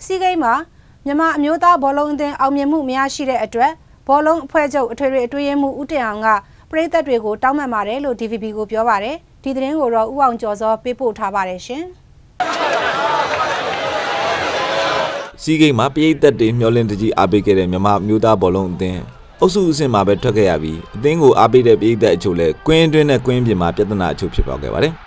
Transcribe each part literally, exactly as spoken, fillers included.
စီးကိန်းမှာမြန်မာအမျိုးသားဘောလုံးအသင်းအောင်မြင်မှုများရှိတဲ့အတွက်ဘောလုံးအဖွဲ့ချုပ်အထွေထွေအတွင်းရေးမှူးဦးတင်အောင်ကပရိသတ်တွေကိုတောင်းပန်ပါတယ်လို့ D V B ကိုပြောပါတယ်ဒီသတင်းကိုတော့ဦးအောင်ကျော်စောပေးပို့ထားပါတယ်ရှင်စီးကိန်းမှာပရိသတ်တွေမျှော်လင့်တကြီးအားပေးခဲ့တဲ့မြန်မာအမျိုးသားဘောလုံးအသင်းအုပ်စုအဆင့်မှာပဲထွက်ခဲ့ရပြီးအသင်းကိုအားပေးတဲ့ပရိသတ်အချို့လည်းကွင်းအတွင်းနဲ့ကွင်းပြင်မှာပြဿနာအချို့ဖြစ်ပေါ်ခဲ့ပါတယ်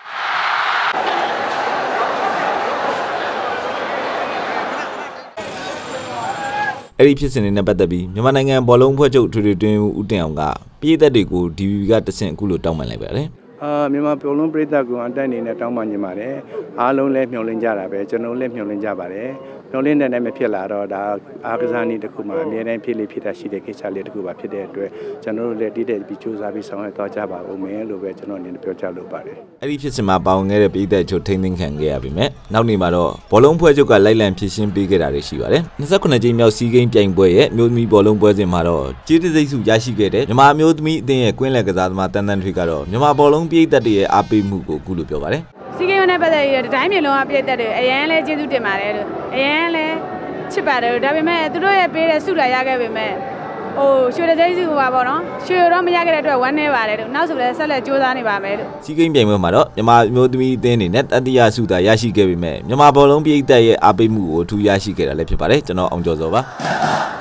အဲ့ဒီဖြစ်စဉ်တွေနဲ့ပတ်သက်ပြီးမြန်မာနိုင်ငံဘောလုံးဖွဲ့ချုပ်ထွေထွေတွင်းဦးတင်အောင်ကပြည်သက်တွေကို D V B ကတဆင့်အခုလိုတောင်းပန်လိုက်ပါတယ်အာမြန်မာဘောလုံးပြည်သက်ကအတက်အနေနဲ့တောင်းပန်နေပါတယ်အားလုံးလည်းမျှော်လင့်ကြတာပဲကျွန်တော်လည်းမျှော်လင့်ကြပါတယ်မျှော်လင့်တဲ့နိုင်မဖြစ်လာတော့ဒါအားကစားနည်းတစ်ခုမှအများတိုင်းဖြစ်လေဖြစ်တာရှိတဲ့ကိစ္စလေးတစ်ခုပါဖြစ်တဲ့အတွက်ကျွန်တော်တို့လည်းတည်တဲ့ပြီးစူးစမ်းပြီးဆောင်ရွက်သွားကြပါဦးမယ်လို့ပဲကျွန်တော်အနေနဲ့ပြောကြားလိုပါတယ်အဲ့ဒီဖြစ်စဉ်မှာပါဝင်ခဲ့တဲ့ပြည်သက်အချို့ထိန်းသိမ်းခံခဲ့ရပြီမဲ့နောက်နေ့မှာတော့ဘောလုံးဖွဲ့ချုပ်ကလိုက်လံဖြည့်ရှင်းပေးခဲ့တာတွေရှိပါတယ်၂၉ကြိမ်မြောက်စီးကိန်းပြိုင်ပွဲရဲ့မျိုးသမီးဘောလုံးပွဲစဉ်မှာတော့ကျေးတစိမ့်စုရရှိခဲ့တဲ့မြန်မာမျိုးသမီးအသင်းရဲ့ကွင်းလယ်ကစားသမားတန်တန်ထွေကတော့မြန်မာဘောလုံးပြည်သက်တွေရဲ့အားပေးမှုကိုအခုလိုပြောပါတယ်စီးကိန်းနဲ့ပတ်သက်ပြီးတိုင်းပြည်လုံးကပြည်သက်တွေအရန်လဲကျေးဇူးတင်ပါတယ်လို့အရန်လဲချစ်ပါတယ်ဒါပေမဲ့သူတို့ရဲ့ပေးတဲ့ဆုလာရခဲ့ပေမဲ့ဟိုရွှေတစိမ့်စုပါပေါ့နော်ရွှေတော့မရခဲ့တဲ့အတွက်ဝမ်းနေပါတယ်လို့နောက်ဆိုလည်းဆက်လက်ကြိုးစားနေပါမယ်လို့စီးကိန်းပြိုင်ပွဲမှာတော့မြန်မာမျိုးသမီးအသင်းအနေနဲ့တတိယဆုသာရရှိခဲ့ပေမဲ့မြန်မာဘောလုံးပြည်သက်ရဲ့အားပေးမှုကိုအထူးရရှိခဲ့တာလည်းဖြစ်ပါတယ်ကျွန်တော်အောင်ကျော်စောပါ